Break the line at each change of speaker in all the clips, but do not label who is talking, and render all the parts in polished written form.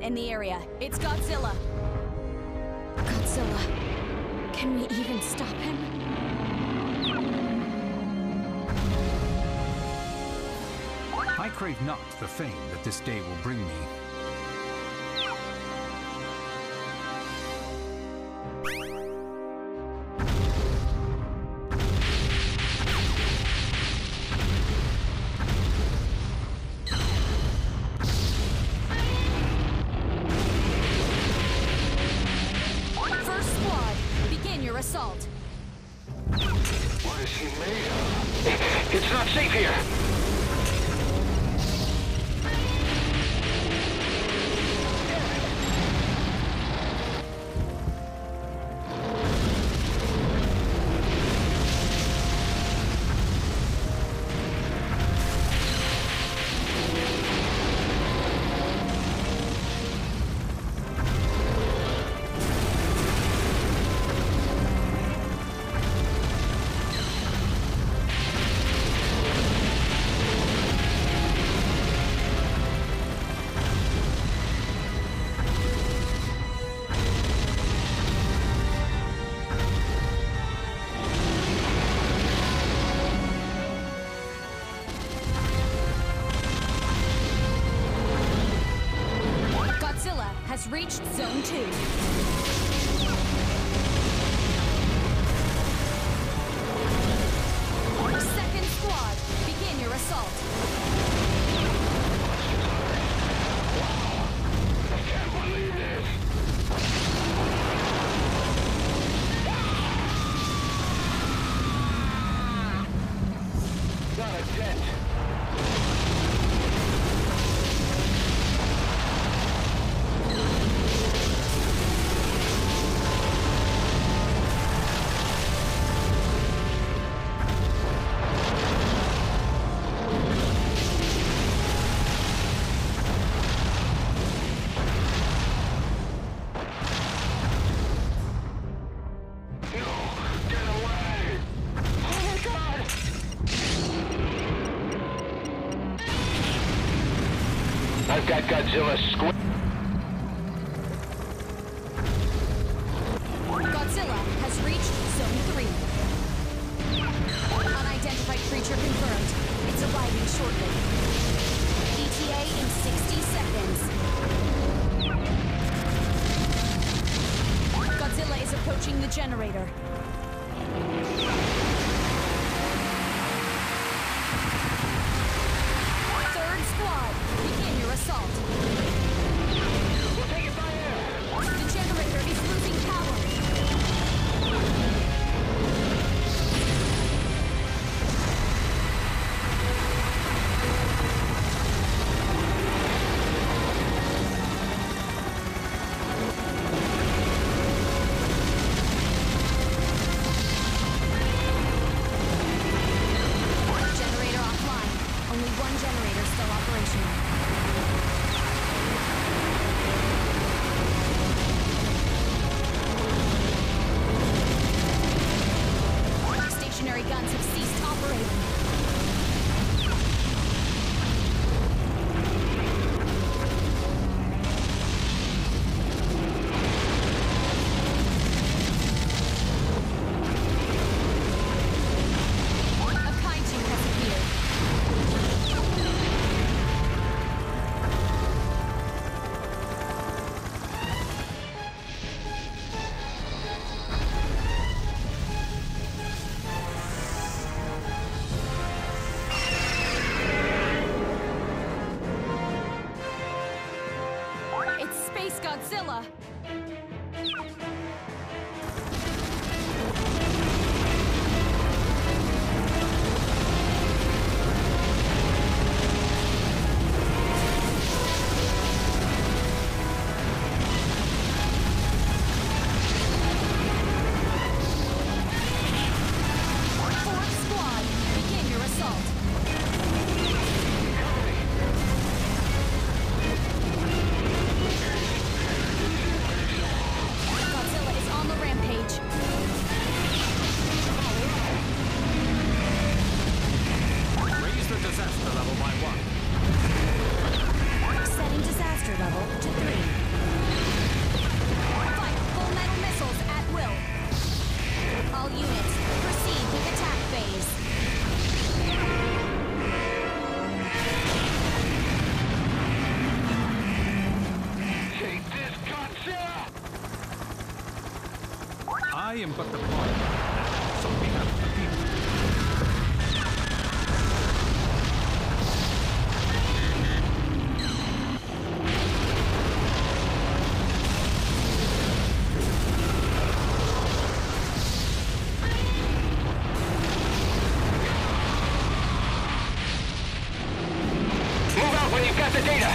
in the area. It's Godzilla. Godzilla. Can we even stop him?
I crave not the fame that this day will bring me.
First squad, begin your assault.
What is he made of? It's not safe here!
Has reached Zone 2. Second squad, begin your assault.
I can't believe this! Not a dent! I've got Godzilla squid.
Godzilla has reached Zone 3. Unidentified creature confirmed. It's arriving shortly. ETA in 60 seconds. Godzilla is approaching the generator. Third squad, begin your assault.
We'll take it by air!
The generator is losing power. Generator offline. Only one generator still operational. Stationary guns have ceased operating. A kaiju has appeared. It's Space Godzilla! Fourth squad, begin your assault.
I am but the pawn that acts on behalf of the people.
Move out when you've got the data!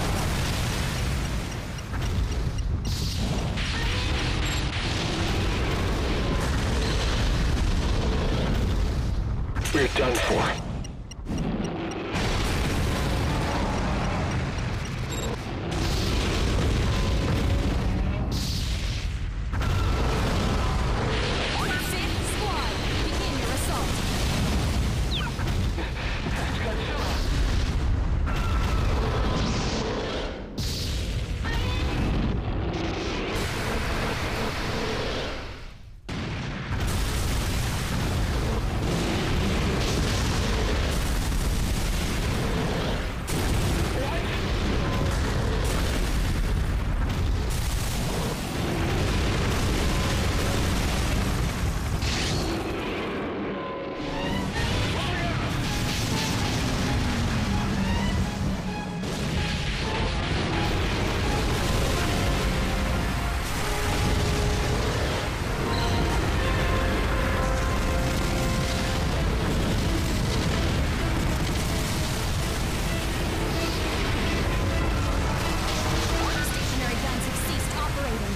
We're done for.
Fifth squad, begin your assault. Stationary guns have ceased operating.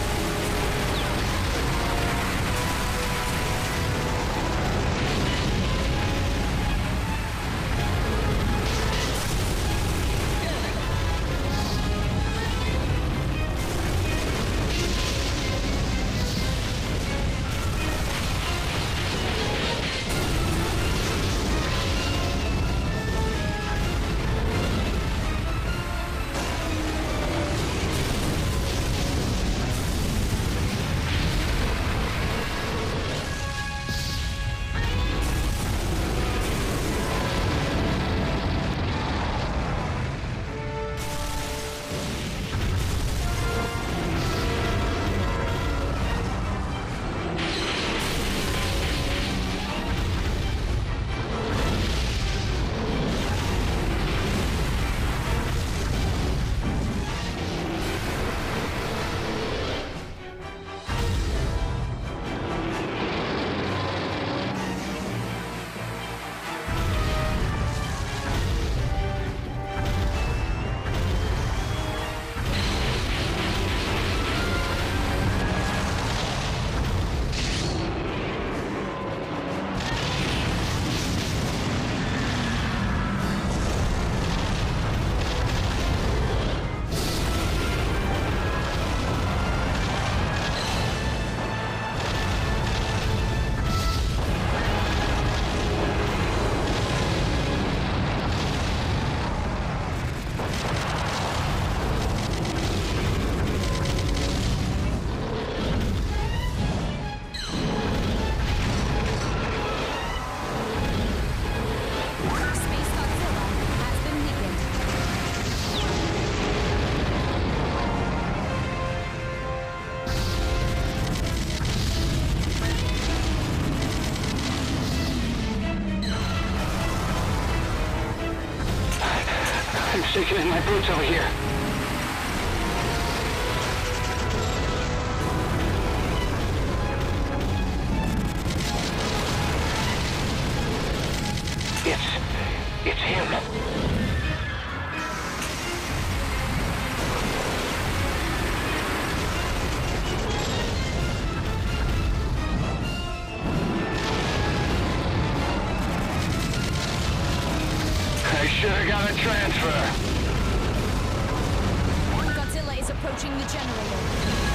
Space Godzilla has been weakened.
I'm shaking in my boots over here. It's him. I should have got a transfer.
Godzilla is approaching the generator.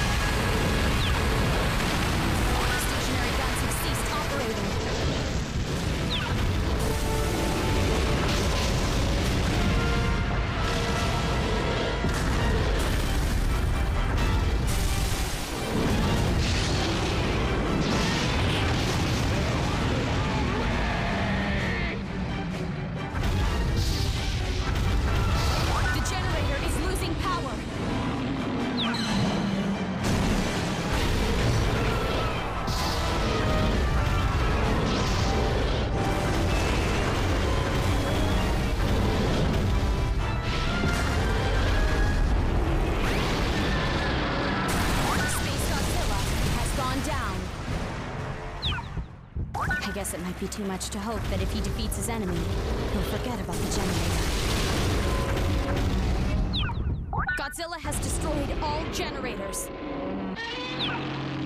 Stationary guns have ceased operating. The generator is losing power. guess it might be too much to hope that if he defeats his enemy, he'll forget about the generator. Godzilla has destroyed all generators.